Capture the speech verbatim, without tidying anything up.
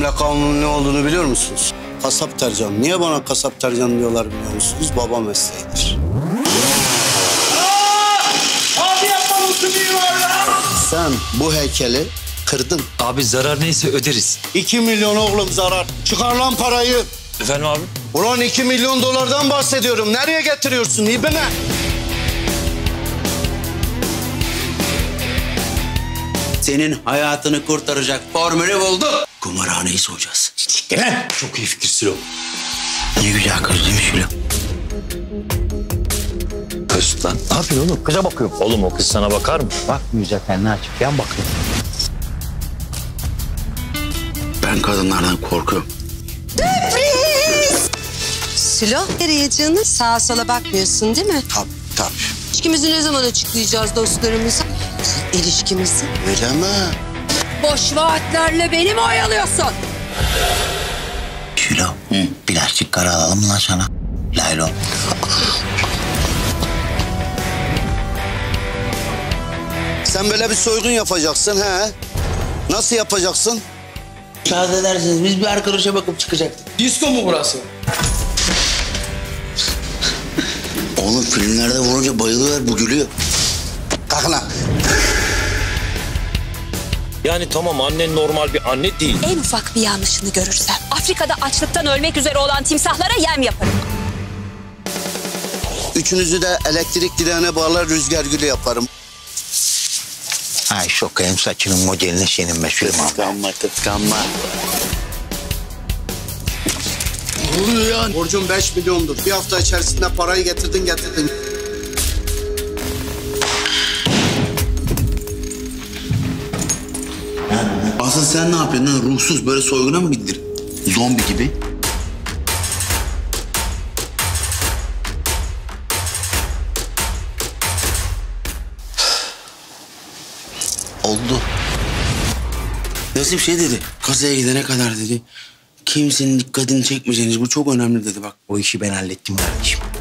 lakabımın ne olduğunu biliyor musunuz? Kasap Tercan. Niye bana Kasap Tercan diyorlar biliyor musunuz? Baba mesleğidir. Abi yapma mutluluğu var ya. Sen bu heykeli kırdın. Abi zarar neyse öderiz. İki milyon oğlum zarar. Çıkar lan parayı. Efendim abi? Ulan iki milyon dolardan bahsediyorum. Nereye getiriyorsun İbne? Senin hayatını kurtaracak formülü buldum. Kumarhaneyi soyacağız. Siktir lan. Çok iyi fikir Silo. Ne güzel kız değil mi Silo? Kız lan. Ne yapıyorsun oğlum? Kıza bakıyorum. Oğlum o kız sana bakar mı? Bakmayacak yani, ne açıp yan bakıyorum. Ben kadınlardan korkuyorum. Silo, nereye canım? Sağa sola bakmıyorsun değil mi? Tabii tabii. İlişkimizi ne zaman açıklayacağız dostlarımıza? İlişkimizi. Öyle mi? Boş vaatlerle beni mi oyalıyorsun? Silo, hı, plastik kara alalım mı lan sana? Laylon. Sen böyle bir soygun yapacaksın he? Nasıl yapacaksın? Müsaade ederseniz biz bir arkadaşa bakıp çıkacaktık. Disko mu burası? Oğlum filmlerde vurunca bayılıyorlar, bu gülüyor. Kalk lan. Yani tamam annen normal bir anne değil. En ufak bir yanlışını görürsem Afrika'da açlıktan ölmek üzere olan timsahlara yem yaparım. Üçünüzü de elektrik direğine bağlar rüzgar gülü yaparım. Ay sokayım saçının modeline senin meşhur abi. Tıkanma tıkanma. Ne oluyor ya? Borcum beş milyondur. Bir hafta içerisinde parayı getirdin getirdin. Asıl sen ne yapıyorsun lan? Ruhsuz böyle soyguna mı gittin? Zombi gibi. Oldu. Nasıl bir şey dedi. Kasaya gidene kadar dedi. Kimsenin dikkatini çekmeyeceğiniz, bu çok önemli dedi bak. O işi ben hallettim kardeşim.